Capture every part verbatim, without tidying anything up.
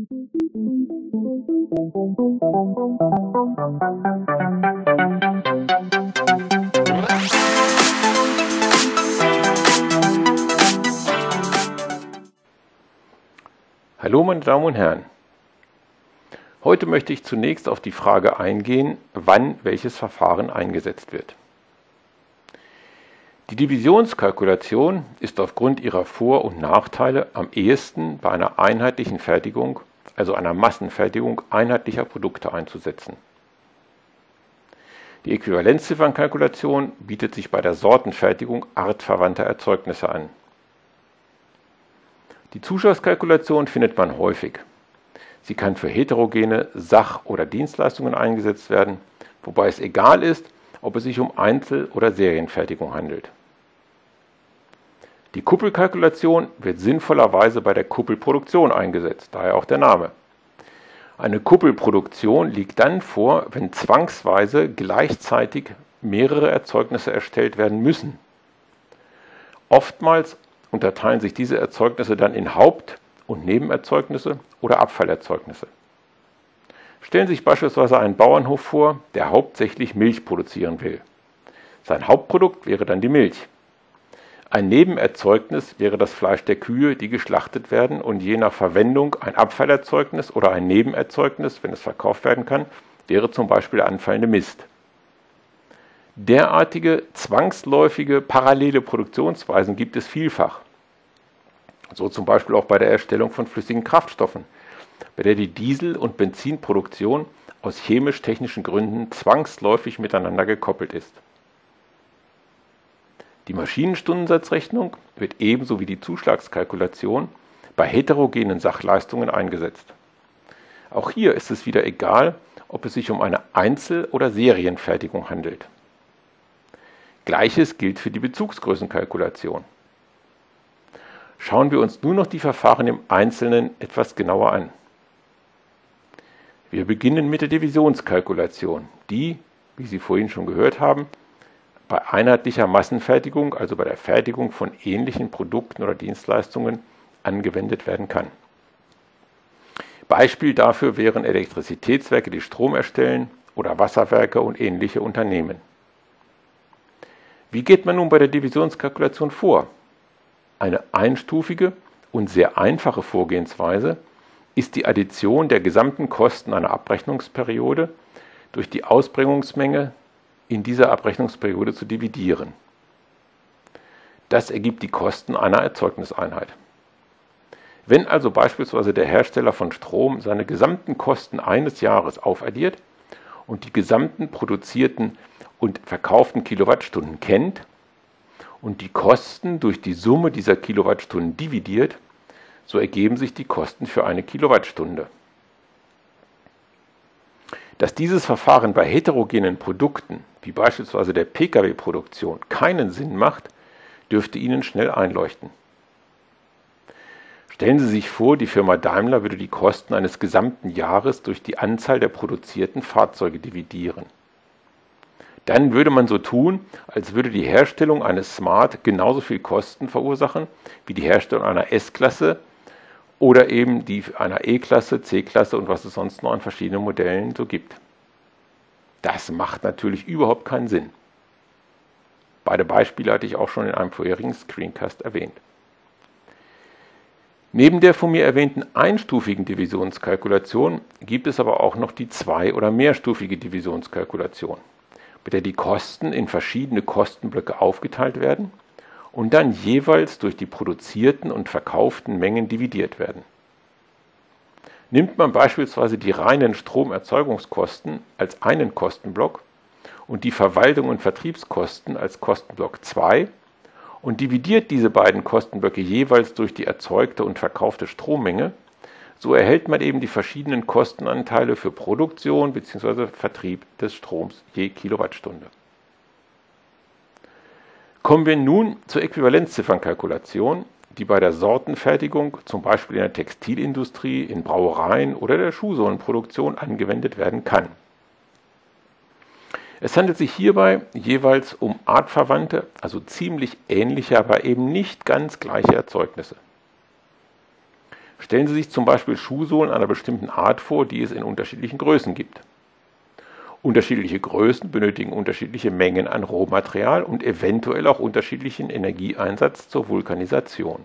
Hallo meine Damen und Herren, heute möchte ich zunächst auf die Frage eingehen, wann welches Verfahren eingesetzt wird. Die Divisionskalkulation ist aufgrund ihrer Vor- und Nachteile am ehesten bei einer einheitlichen Fertigung, also einer Massenfertigung einheitlicher Produkte einzusetzen. Die Äquivalenzziffernkalkulation bietet sich bei der Sortenfertigung artverwandter Erzeugnisse an. Die Zuschusskalkulation findet man häufig. Sie kann für heterogene Sach- oder Dienstleistungen eingesetzt werden, wobei es egal ist, ob es sich um Einzel- oder Serienfertigung handelt. Die Kuppelkalkulation wird sinnvollerweise bei der Kuppelproduktion eingesetzt, daher auch der Name. Eine Kuppelproduktion liegt dann vor, wenn zwangsweise gleichzeitig mehrere Erzeugnisse erstellt werden müssen. Oftmals unterteilen sich diese Erzeugnisse dann in Haupt- und Nebenerzeugnisse oder Abfallerzeugnisse. Stellen Sie sich beispielsweise einen Bauernhof vor, der hauptsächlich Milch produzieren will. Sein Hauptprodukt wäre dann die Milch. Ein Nebenerzeugnis wäre das Fleisch der Kühe, die geschlachtet werden und je nach Verwendung ein Abfallerzeugnis oder ein Nebenerzeugnis, wenn es verkauft werden kann, wäre zum Beispiel der anfallende Mist. Derartige zwangsläufige parallele Produktionsweisen gibt es vielfach. So zum Beispiel auch bei der Erstellung von flüssigen Kraftstoffen, bei der die Diesel- und Benzinproduktion aus chemisch-technischen Gründen zwangsläufig miteinander gekoppelt ist. Die Maschinenstundensatzrechnung wird ebenso wie die Zuschlagskalkulation bei heterogenen Sachleistungen eingesetzt. Auch hier ist es wieder egal, ob es sich um eine Einzel- oder Serienfertigung handelt. Gleiches gilt für die Bezugsgrößenkalkulation. Schauen wir uns nun noch die Verfahren im Einzelnen etwas genauer an. Wir beginnen mit der Divisionskalkulation, die, wie Sie vorhin schon gehört haben, bei einheitlicher Massenfertigung, also bei der Fertigung von ähnlichen Produkten oder Dienstleistungen, angewendet werden kann. Beispiel dafür wären Elektrizitätswerke, die Strom erstellen, oder Wasserwerke und ähnliche Unternehmen. Wie geht man nun bei der Divisionskalkulation vor? Eine einstufige und sehr einfache Vorgehensweise ist die Addition der gesamten Kosten einer Abrechnungsperiode durch die Ausbringungsmenge in dieser Abrechnungsperiode zu dividieren. Das ergibt die Kosten einer Erzeugniseinheit. Wenn also beispielsweise der Hersteller von Strom seine gesamten Kosten eines Jahres aufaddiert und die gesamten produzierten und verkauften Kilowattstunden kennt und die Kosten durch die Summe dieser Kilowattstunden dividiert, so ergeben sich die Kosten für eine Kilowattstunde. Dass dieses Verfahren bei heterogenen Produkten, wie beispielsweise der Pkw-Produktion, keinen Sinn macht, dürfte Ihnen schnell einleuchten. Stellen Sie sich vor, die Firma Daimler würde die Kosten eines gesamten Jahres durch die Anzahl der produzierten Fahrzeuge dividieren. Dann würde man so tun, als würde die Herstellung eines Smart genauso viel Kosten verursachen wie die Herstellung einer S-Klasse oder eben die einer E-Klasse, C-Klasse und was es sonst noch an verschiedenen Modellen so gibt. Das macht natürlich überhaupt keinen Sinn. Beide Beispiele hatte ich auch schon in einem vorherigen Screencast erwähnt. Neben der von mir erwähnten einstufigen Divisionskalkulation gibt es aber auch noch die zwei- oder mehrstufige Divisionskalkulation, bei der die Kosten in verschiedene Kostenblöcke aufgeteilt werden und dann jeweils durch die produzierten und verkauften Mengen dividiert werden. Nimmt man beispielsweise die reinen Stromerzeugungskosten als einen Kostenblock und die Verwaltung und Vertriebskosten als Kostenblock zwei und dividiert diese beiden Kostenblöcke jeweils durch die erzeugte und verkaufte Strommenge, so erhält man eben die verschiedenen Kostenanteile für Produktion bzw. Vertrieb des Stroms je Kilowattstunde. Kommen wir nun zur Äquivalenzziffernkalkulation, die bei der Sortenfertigung, zum Beispiel in der Textilindustrie, in Brauereien oder der Schuhsohlenproduktion angewendet werden kann. Es handelt sich hierbei jeweils um artverwandte, also ziemlich ähnliche, aber eben nicht ganz gleiche Erzeugnisse. Stellen Sie sich zum Beispiel Schuhsohlen einer bestimmten Art vor, die es in unterschiedlichen Größen gibt. Unterschiedliche Größen benötigen unterschiedliche Mengen an Rohmaterial und eventuell auch unterschiedlichen Energieeinsatz zur Vulkanisation.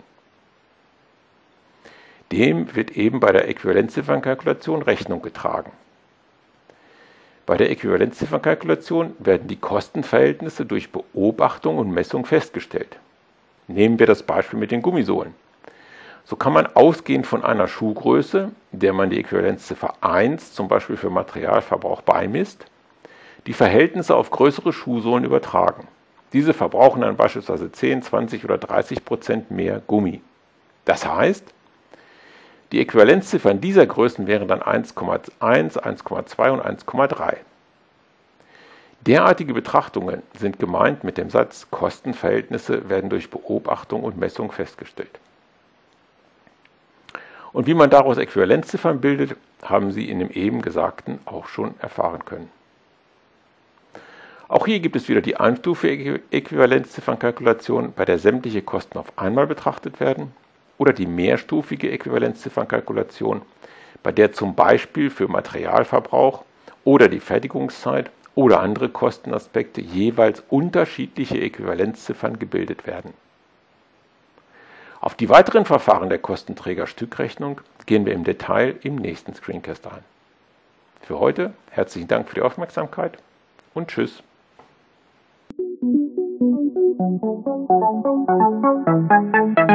Dem wird eben bei der Äquivalenzziffernkalkulation Rechnung getragen. Bei der Äquivalenzziffernkalkulation werden die Kostenverhältnisse durch Beobachtung und Messung festgestellt. Nehmen wir das Beispiel mit den Gummisohlen. So kann man ausgehend von einer Schuhgröße, der man die Äquivalenzziffer eins zum Beispiel für Materialverbrauch beimisst, die Verhältnisse auf größere Schuhsohlen übertragen. Diese verbrauchen dann beispielsweise zehn, zwanzig oder dreißig Prozent mehr Gummi. Das heißt, die Äquivalenzziffern dieser Größen wären dann eins Komma eins, eins Komma zwei und eins Komma drei. Derartige Betrachtungen sind gemeint mit dem Satz, Kostenverhältnisse werden durch Beobachtung und Messung festgestellt. Und wie man daraus Äquivalenzziffern bildet, haben Sie in dem eben Gesagten auch schon erfahren können. Auch hier gibt es wieder die einstufige Äquivalenzziffernkalkulation, bei der sämtliche Kosten auf einmal betrachtet werden, oder die mehrstufige Äquivalenzziffernkalkulation, bei der zum Beispiel für Materialverbrauch oder die Fertigungszeit oder andere Kostenaspekte jeweils unterschiedliche Äquivalenzziffern gebildet werden. Auf die weiteren Verfahren der Kostenträger-Stückrechnung gehen wir im Detail im nächsten Screencast ein. Für heute herzlichen Dank für die Aufmerksamkeit und tschüss. Thank you.